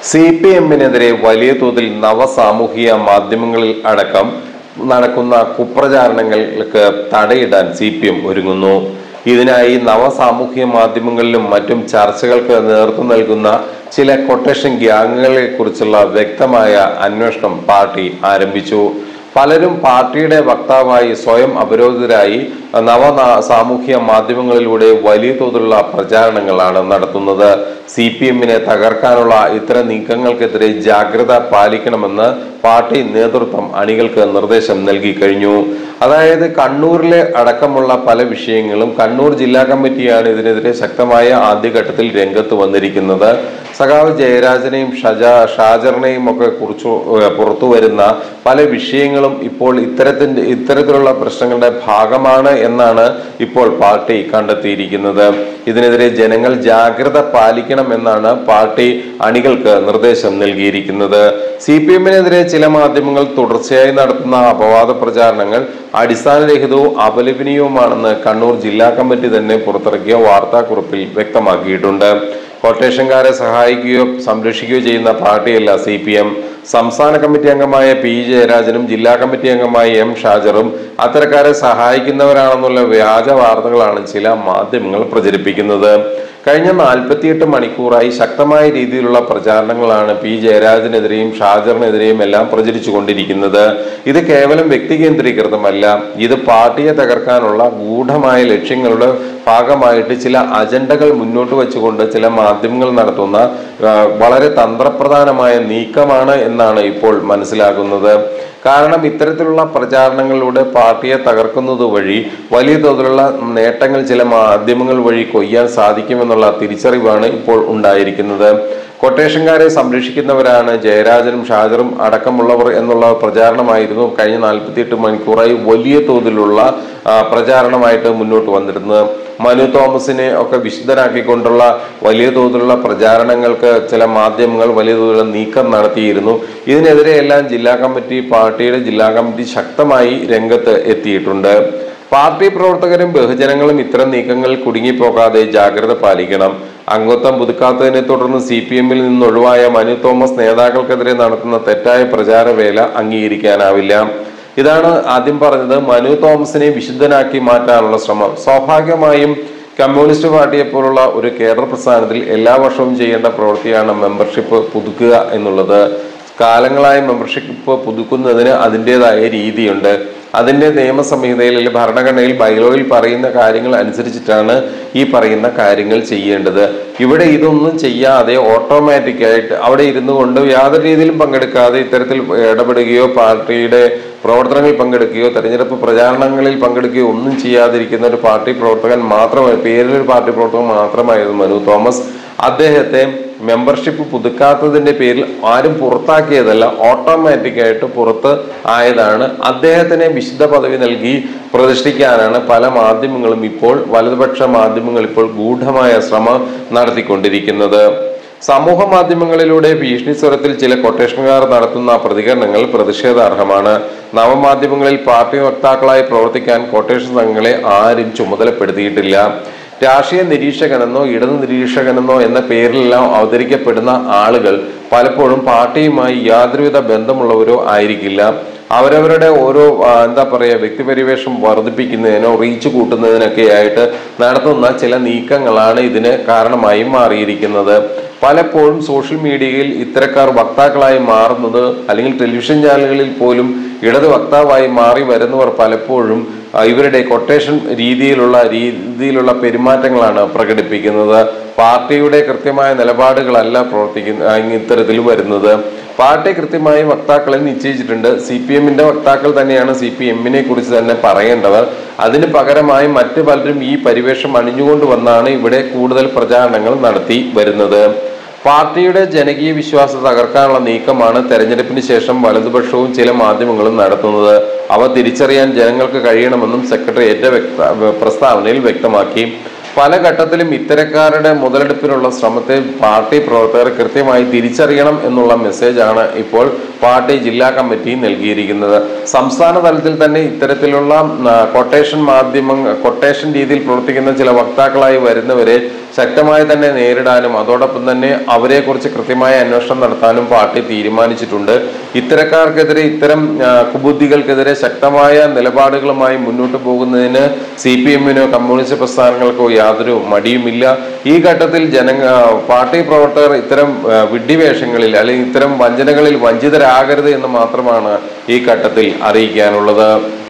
CPM-നെതിരെ വലിയ തോതിൽ നവസാമൂഹിക മാധ്യമങ്ങളിൽ അടക്കം നടക്കുന്ന കുപ്രചാരണങ്ങൾക്ക് തടയിടാൻ CPM ഒരുങ്ങുന്നു. ഇതിനായി നവസാമൂഹിക മാധ്യമങ്ങളിലും മറ്റും ചർച്ചകൾക്ക് നേതൃത്വം നൽകുന്ന ചില കൊട്ടേഷൻ ഗ്യാങ്ങുകളെ കുറിച്ചുള്ള വ്യക്തമായ അന്വേഷണം പാർട്ടി ആരംഭിച്ചു. പലരും പാർട്ടിയുടെ വക്താവായി സ്വയം അപരോധിതരായി സാമൂഹ്യ മാധ്യമങ്ങളിലൂടെ വലിയ തോതിലുള്ള പ്രചാരണങ്ങളാണ് നടത്തുന്നത്. CPM-നെ തകർക്കാനുള്ള ഇത്തരം നീക്കങ്ങൾക്കെതിരെ ജാഗ്രത പാലിക്കണമെന്ന് പാർട്ടി നേതൃത്വം അണികൾക്ക് നിർദ്ദേശം നൽകി കഴിഞ്ഞു. അതായത് കണ്ണൂരിലെ അടക്കമുള്ള പല വിഷയങ്ങളും കണ്ണൂർ ജില്ലാ കമ്മിറ്റിയാണ് ഇതിനെതിരെ ശക്തമായ ആദ്യഘട്ടത്തിൽ രംഗത്ത് വന്നിരിക്കുന്നത്. സഖാവ് ജയരാജനെയും ഷാജറിനെയും ഒക്കെ കുറിച്ച് പുറത്തു വരുന്ന പല വിഷയങ്ങളും ഇപ്പോൾ ഇത്തരത്തിലുള്ള പ്രശ്നങ്ങളുടെ ഭാഗമാണ് എന്നാണ് ഇപ്പോൾ പാർട്ടി കണ്ടെത്തിയിരിക്കുന്നത്. ഇതിനെതിരെ ജനങ്ങൾ ജാഗ്രത പാലിക്കണം എന്നാണ് പാർട്ടി അണികൾക്ക് നിർദ്ദേശം നൽകിയിരിക്കുന്നത്. CPM-നെതിരെ ചില മാധ്യമങ്ങൾ തുടർച്ചയായി നടത്തുന്ന അപവാദ പ്രചാരണങ്ങൾ അടിസ്ഥാനരഹിതവും അപലപനീയവുമാണെന്ന് കണ്ണൂർ ജില്ലാ കമ്മിറ്റി തന്നെ പുറത്തിറക്കിയ വാർത്താക്കുറിപ്പിൽ വ്യക്തമാക്കിയിട്ടുണ്ട്. കൊട്ടേഷൻകാരെ സഹായിക്കുകയോ സംരക്ഷിക്കുകയോ ചെയ്യുന്ന പാർട്ടിയല്ല CPM. സംസ്ഥാന കമ്മിറ്റി അംഗമായ P. ജയരാജനും ജില്ലാ കമ്മിറ്റി അംഗമായ M. ഷാജറും അത്തരക്കാരെ സഹായിക്കുന്നവരാണെന്നുള്ള വ്യാജ വാർത്തകളാണ് ചില മാധ്യമങ്ങൾ പ്രചരിപ്പിക്കുന്നത്. കഴിഞ്ഞ 48 മണിക്കൂറായി ശക്തമായ രീതിയിലുള്ള പ്രചാരണങ്ങളാണ് P. ജയരാജനെതിരെയും ഷാജറിനെതിരെയും എല്ലാം പ്രചരിച്ചു കൊണ്ടിരിക്കുന്നത്. ഇത് കേവലം വ്യക്തി കേന്ദ്രീകൃതമല്ല, ഇത് പാർട്ടിയെ തകർക്കാനുള്ള ഗൂഢമായ ലക്ഷ്യങ്ങളുടെ ഭാഗമായിട്ട് ചില അജണ്ടകൾ മുന്നോട്ട് വെച്ചുകൊണ്ട് ചില മാധ്യമങ്ങൾ നടത്തുന്ന വളരെ തന്ത്രപ്രധാനമായ നീക്കമാണ് എന്നാണ് ഇപ്പോൾ മനസ്സിലാകുന്നത്. കാരണം ഇത്തരത്തിലുള്ള പ്രചാരണങ്ങളിലൂടെ പാർട്ടിയെ തകർക്കുന്നത് വഴി വലിയ തോതിലുള്ള നേട്ടങ്ങൾ ചില മാധ്യമങ്ങൾ വഴി കൊയ്യാൻ സാധിക്കുമെന്നുള്ള തിരിച്ചറിവാണ് ഇപ്പോൾ ഉണ്ടായിരിക്കുന്നത്. കൊട്ടേഷൻകാരെ സംരക്ഷിക്കുന്നവരാണ് ജയരാജനും ഷാജറും അടക്കമുള്ളവർ എന്നുള്ള പ്രചാരണമായിരുന്നു കഴിഞ്ഞ 48 മണിക്കൂറായി വലിയ തോതിലുള്ള പ്രചാരണമായിട്ട് മുന്നോട്ട് വന്നിരുന്നത്. മനു തോമസിനെ ഒക്കെ വിശുദ്ധനാക്കിക്കൊണ്ടുള്ള വലിയ തോതിലുള്ള പ്രചാരണങ്ങൾക്ക് ചില മാധ്യമങ്ങൾ വലിയ തോതിലുള്ള നീക്കം നടത്തിയിരുന്നു. ഇതിനെതിരെ എല്ലാം പാർട്ടിയുടെ ജില്ലാ കമ്മിറ്റി ശക്തമായി രംഗത്ത് എത്തിയിട്ടുണ്ട്. പാർട്ടി പ്രവർത്തകരും ബഹുജനങ്ങളും ഇത്തരം നീക്കങ്ങളിൽ കുടുങ്ങിപ്പോകാതെ ജാഗ്രത പാലിക്കണം. അംഗത്വം പുതുക്കാത്തതിനെ തുടർന്ന് CPM-ൽ നിന്ന് ഒഴിവായ മനു തോമസ് നേതാക്കൾക്കെതിരെ നടത്തുന്ന തെറ്റായ പ്രചാരവേല അംഗീകരിക്കാനാവില്ല. ഇതാണ് ആദ്യം പറഞ്ഞത്. മനു തോമസിനെ വിശുദ്ധനാക്കി മാറ്റാനുള്ള ശ്രമം സ്വാഭാവികമായും കമ്മ്യൂണിസ്റ്റ് പാർട്ടിയെ പോലുള്ള ഒരു കേഡർ പ്രസ്ഥാനത്തിൽ എല്ലാ വർഷവും ചെയ്യേണ്ട പ്രവൃത്തിയാണ് മെമ്പർഷിപ്പ് പുതുക്കുക എന്നുള്ളത്. കാലങ്ങളായി മെമ്പർഷിപ്പ് പുതുക്കുന്നതിന് അതിൻ്റെതായ രീതിയുണ്ട്. അതിൻ്റെ നിയമസംഹിതയിൽ ഭരണഘടനയിൽ ബൈലോയിൽ പറയുന്ന കാര്യങ്ങൾ അനുസരിച്ചിട്ടാണ് ഈ പറയുന്ന കാര്യങ്ങൾ ചെയ്യേണ്ടത്. ഇവിടെ ഇതൊന്നും ചെയ്യാതെ ഓട്ടോമാറ്റിക്കായിട്ട് അവിടെ ഇരുന്നു കൊണ്ട് യാതൊരു രീതിയിലും പങ്കെടുക്കാതെ ഇത്തരത്തിൽ ഇടപെടുകയോ പാർട്ടിയുടെ പ്രവർത്തനങ്ങളിൽ പങ്കെടുക്കുകയോ തെരഞ്ഞെടുപ്പ് പ്രചാരണങ്ങളിൽ പങ്കെടുക്കുകയോ ഒന്നും ചെയ്യാതിരിക്കുന്ന ഒരു പാർട്ടി പ്രവർത്തകൻ മാത്രമായി പേരിലൊരു പാർട്ടി പ്രവർത്തകൻ മാത്രമായിരുന്നു മനു തോമസ്. അദ്ദേഹത്തെ മെമ്പർഷിപ്പ് പുതുക്കാത്തതിന്റെ പേരിൽ ആരും പുറത്താക്കിയതല്ല, ഓട്ടോമാറ്റിക്കായിട്ട് പുറത്ത് ആയതാണ്. അദ്ദേഹത്തിന് വിശുദ്ധ പദവി നൽകി പ്രതിഷ്ഠിക്കാനാണ് പല മാധ്യമങ്ങളും ഇപ്പോൾ വലതുപക്ഷ മാധ്യമങ്ങൾ ഇപ്പോൾ ഗൂഢമായ ശ്രമം നടത്തിക്കൊണ്ടിരിക്കുന്നത്. സമൂഹ മാധ്യമങ്ങളിലൂടെ ഭീഷണി സ്വരത്തിൽ ചില കൊട്ടേഷൻകാർ നടത്തുന്ന പ്രതികരണങ്ങൾ പ്രതിഷേധാർഹമാണ്. നവമാധ്യമങ്ങളിൽ പാർട്ടി വക്താക്കളായി പ്രവർത്തിക്കാൻ കൊട്ടേഷൻ സംഘങ്ങളെ ആരും ചുമതലപ്പെടുത്തിയിട്ടില്ല. രാഷ്ട്രീയ നിരീക്ഷകനെന്നോ ഇടതു നിരീക്ഷകനെന്നോ എന്ന പേരിലെല്ലാം അവതരിക്കപ്പെടുന്ന ആളുകൾ പലപ്പോഴും പാർട്ടിയുമായി യാതൊരുവിധ ബന്ധമുള്ളവരോ ആയിരിക്കില്ല. അവരവരുടെ ഓരോ വ്യക്തിപരിവേഷം വർദ്ധിപ്പിക്കുന്നതിനോ റീച്ച് കൂട്ടുന്നതിനൊക്കെ ആയിട്ട് നടത്തുന്ന ചില നീക്കങ്ങളാണ് ഇതിന് കാരണമായി മാറിയിരിക്കുന്നത്. പലപ്പോഴും സോഷ്യൽ മീഡിയയിൽ ഇത്തരക്കാർ വക്താക്കളായി മാറുന്നത് അല്ലെങ്കിൽ ടെലിവിഷൻ ചാനലുകളിൽ പോലും ഇടത് വക്താവായി മാറി വരുന്നവർ പലപ്പോഴും ഇവരുടെ കൊട്ടേഷൻ രീതിയിലുള്ള പെരുമാറ്റങ്ങളാണ് പ്രകടിപ്പിക്കുന്നത്. പാർട്ടിയുടെ കൃത്യമായ നിലപാടുകളല്ല ഇത്തരത്തിൽ വരുന്നത്. പാർട്ടി കൃത്യമായി വക്താക്കളെ നിശ്ചയിച്ചിട്ടുണ്ട്. CPM-ന്റെ വക്താക്കൾ തന്നെയാണ് CPM-നെ കുറിച്ച് തന്നെ പറയേണ്ടവർ. അതിന് പകരമായി മറ്റു പലരും ഈ പരിവേഷം അണിഞ്ഞുകൊണ്ട് വന്നാണ് ഇവിടെ കൂടുതൽ പ്രചാരണങ്ങൾ നടത്തി വരുന്നത്. പാർട്ടിയുടെ ജനകീയ വിശ്വാസം തകർക്കാനുള്ള നീക്കമാണ് തെരഞ്ഞെടുപ്പിന് ശേഷം വലതുപക്ഷവും ചില മാധ്യമങ്ങളും നടത്തുന്നത്. അവ തിരിച്ചറിയാൻ ജനങ്ങൾക്ക് കഴിയണമെന്നും സെക്രട്ടേറിയറ്റ് പ്രസ്താവനയിൽ വ്യക്തമാക്കി. പല ഘട്ടത്തിലും ഇത്തരക്കാരുടെ മുതലെടുപ്പിനുള്ള ശ്രമത്തെ പാർട്ടി പ്രവർത്തകർ കൃത്യമായി തിരിച്ചറിയണം എന്നുള്ള മെസ്സേജാണ് ഇപ്പോൾ പാർട്ടി ജില്ലാ കമ്മിറ്റി നൽകിയിരിക്കുന്നത്. സംസ്ഥാന തലത്തിൽ തന്നെ ഇത്തരത്തിലുള്ള കൊട്ടേഷൻ രീതിയിൽ പ്രവർത്തിക്കുന്ന ചില വക്താക്കളായി വരുന്നവരെ ശക്തമായി തന്നെ നേരിടാനും അതോടൊപ്പം തന്നെ അവരെ കുറിച്ച് കൃത്യമായ അന്വേഷണം നടത്താനും പാർട്ടി തീരുമാനിച്ചിട്ടുണ്ട്. ഇത്തരക്കാർക്കെതിരെ, ഇത്തരം കുബുദ്ധികൾക്കെതിരെ ശക്തമായ നിലപാടുകളുമായി മുന്നോട്ട് പോകുന്നതിന് CPM-നോ കമ്മ്യൂണിസ്റ്റ് പ്രസ്ഥാനങ്ങൾക്കോ യാതൊരു മടിയുമില്ല. ഈ ഘട്ടത്തിൽ പാർട്ടി പ്രവർത്തകർ ഇത്തരം വിഡ്ഢിവേഷങ്ങളിൽ അല്ലെങ്കിൽ ഇത്തരം വഞ്ചനകളിൽ വഞ്ചിതരാകരുത് എന്ന് മാത്രമാണ് ഈ ഘട്ടത്തിൽ അറിയിക്കാനുള്ളത്.